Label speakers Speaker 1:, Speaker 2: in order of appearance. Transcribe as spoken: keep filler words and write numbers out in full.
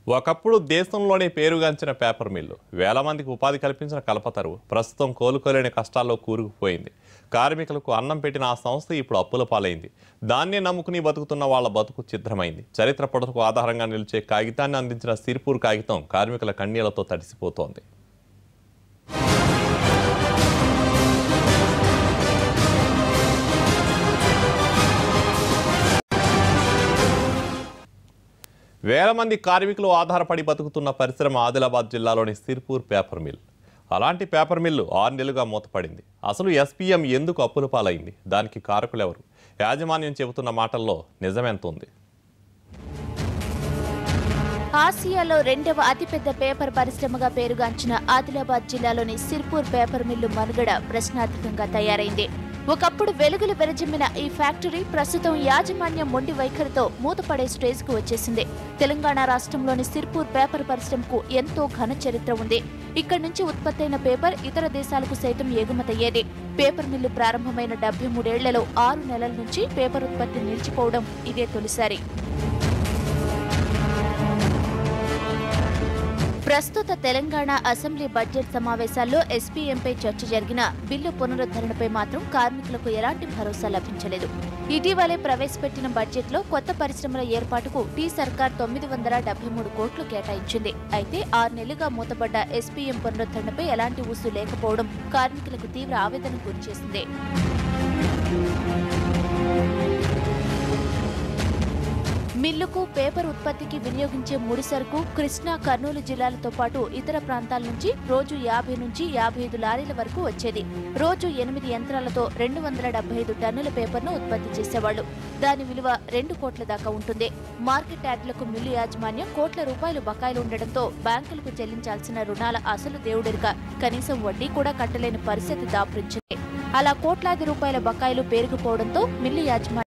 Speaker 1: ఒకప్పుడు దేశంలోనే పేరుగాంచిన పేపర్ మిల్లు వేల మందికి ఉపాధి కల్పించిన కల్పతరు ప్రస్తుతం కోలుకోలేని కష్టాల్లో కూరుకుపోయింది. కార్మికులకు అన్నం పెట్టిన ఆ సంస్థ ఇప్పుడు అప్పుల పాలైంది. దాన్నే నమ్ముకుని బతుకుతున్న వాళ్ళ బతుకు ఛిద్రమైంది. చరిత్ర పొడవుకు ఆధారంగా నిలిచే కాగితాన్ని అందించిన సిర్పూర్ కాగితం కార్మికుల కన్నీళ్లతో తడిసిపోతోంది. వేల మంది కార్మికులు ఆధారపడి బతుకుతున్న పరిశ్రమ ఆదిలాబాద్ జిల్లాలోని సిర్పూర్ పేపర్ మిల్. అలాంటి పేపర్ మిల్లు ఆరు నెలలుగా మూతపడింది. అసలు ఎస్పీఎం ఎందుకు అప్పుల పాలైంది? దానికి కారకులెవరు? యాజమాన్యం చెబుతున్న మాటల్లో నిజమెంత ఉంది?
Speaker 2: ఆసియాలో రెండవ అతిపెద్ద పేపర్ పరిశ్రమగా పేరుగాంచిన ఆదిలాబాద్ జిల్లాలోని సిర్పూర్ పేపర్ మిల్లు మనుగడ ప్రశ్నార్థకంగా తయారైంది. ఒకప్పుడు వెలుగులు వెరజిమ్మిన ఈ ఫ్యాక్టరీ ప్రస్తుతం యాజమాన్యం మొండి వైఖరితో మూతపడే స్టేజ్ కు వచ్చేసింది. తెలంగాణ రాష్ట్రంలోని సిర్పూర్ పేపర్ పరిశ్రమకు ఎంతో ఘన చరిత్ర ఉంది. ఇక్కడి నుంచి ఉత్పత్తైన పేపర్ ఇతర దేశాలకు సైతం ఎగుమతయ్యేది. పేపర్ మిల్లు ప్రారంభమైన డెబ్బై మూడేళ్లలో ఆరు నెలల నుంచి పేపర్ ఉత్పత్తి నిలిచిపోవడం ఇదే తొలిసారి. ప్రస్తుత తెలంగాణ అసెంబ్లీ బడ్జెట్ సమావేశాల్లో ఎస్పీఎంపై చర్చ జరిగిన బిల్లు పునరుద్ధరణపై మాత్రం కార్మికులకు ఎలాంటి భరోసా లభించలేదు. ఇటీవలే ప్రవేశపెట్టిన బడ్జెట్లో కొత్త పరిశ్రమల ఏర్పాటుకు టీ సర్కార్ తొమ్మిది వందల డెబ్బై మూడు కోట్లు కేటాయించింది. అయితే ఆరు నెలలుగా మూతపడ్డ ఎస్పీఎం పునరుద్ధరణపై ఎలాంటి ఊసు లేకపోవడం కార్మికులకు తీవ్ర ఆవేదనకు గురిచేసింది. మిల్లుకు పేపర్ ఉత్పత్తికి వినియోగించే ముడి సరుకు కృష్ణా, కర్నూలు జిల్లాలతో పాటు ఇతర ప్రాంతాల నుంచి రోజు యాభై నుంచి యాభై ఐదు లారీల వరకు వచ్చేది. రోజు ఎనిమిది యంత్రాలతో రెండు వందల డెబ్బై ఐదు టన్నుల పేపర్ను ఉత్పత్తి చేసేవాళ్లు. దాని విలువ రెండు కోట్ల దాకా ఉంటుంది. మార్కెట్ యార్డులకు మిల్లు యాజమాన్యం కోట్ల రూపాయలు బకాయిలు ఉండడంతో బ్యాంకులకు చెల్లించాల్సిన రుణాల అసలు దేవుడెరుక కనీసం వడ్డీ కూడా కట్టలేని పరిస్థితి దాపురించింది. అలా కోట్లాది రూపాయల బకాయిలు పేరుకుపోవడంతో మిల్లు యాజమాన్యం